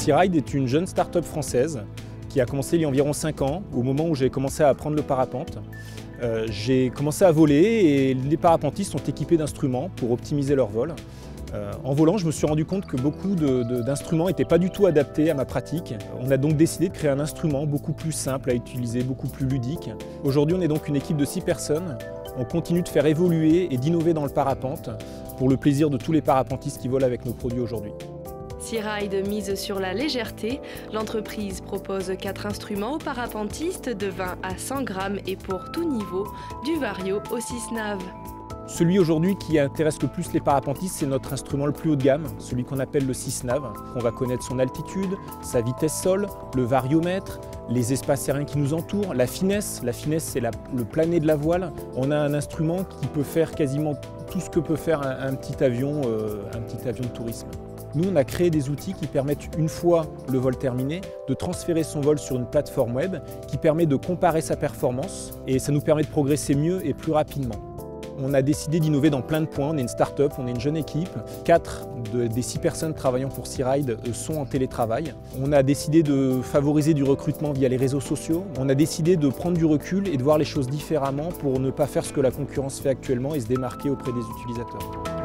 Searide est une jeune start-up française qui a commencé il y a environ 5 ans, au moment où j'ai commencé à apprendre le parapente. J'ai commencé à voler et les parapentistes sont équipés d'instruments pour optimiser leur vol. En volant, je me suis rendu compte que beaucoup d'instruments n'étaient pas du tout adaptés à ma pratique. On a donc décidé de créer un instrument beaucoup plus simple à utiliser, beaucoup plus ludique. Aujourd'hui, on est donc une équipe de 6 personnes. On continue de faire évoluer et d'innover dans le parapente pour le plaisir de tous les parapentistes qui volent avec nos produits aujourd'hui. Searide mise sur la légèreté. L'entreprise propose 4 instruments aux parapentistes de 20 à 100 grammes et pour tout niveau, du Vario au Cisnav. Celui aujourd'hui qui intéresse le plus les parapentistes, c'est notre instrument le plus haut de gamme, celui qu'on appelle le Cisnav. On va connaître son altitude, sa vitesse sol, le variomètre, les espaces aériens qui nous entourent, la finesse. La finesse, c'est le plané de la voile. On a un instrument qui peut faire quasiment tout ce que peut faire un petit avion de tourisme. Nous, on a créé des outils qui permettent, une fois le vol terminé, de transférer son vol sur une plateforme web qui permet de comparer sa performance et ça nous permet de progresser mieux et plus rapidement. On a décidé d'innover dans plein de points. On est une start-up, on est une jeune équipe. 4 des 6 personnes travaillant pour Searide sont en télétravail. On a décidé de favoriser du recrutement via les réseaux sociaux. On a décidé de prendre du recul et de voir les choses différemment pour ne pas faire ce que la concurrence fait actuellement et se démarquer auprès des utilisateurs.